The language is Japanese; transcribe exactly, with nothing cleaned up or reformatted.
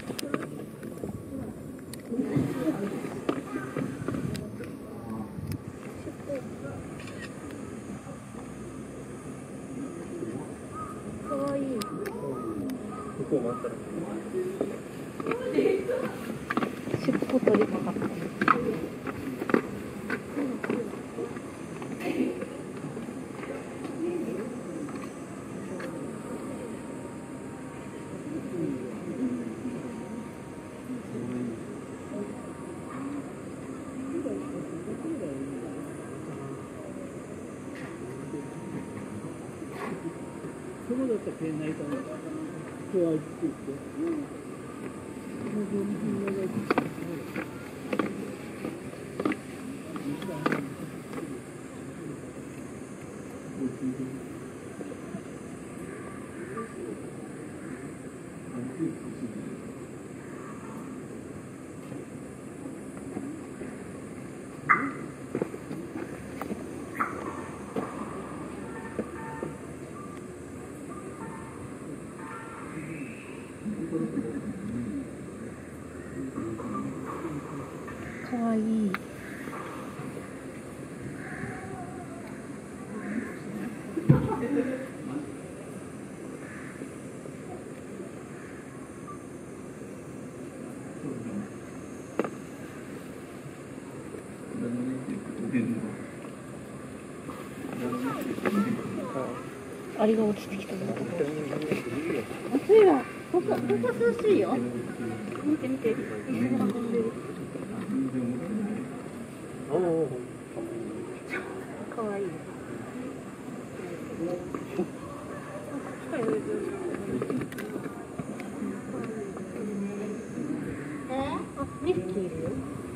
かわいい。 ここ待ったら。 尻尾取りかかった。 そこだったら県内かな。今日は作って。 かわいい。アリが落ちてきた。暑いわ。ここ、ここ涼しいよ。見て見て。水が運んでる。かわいい。え？あ、にひきいるよ。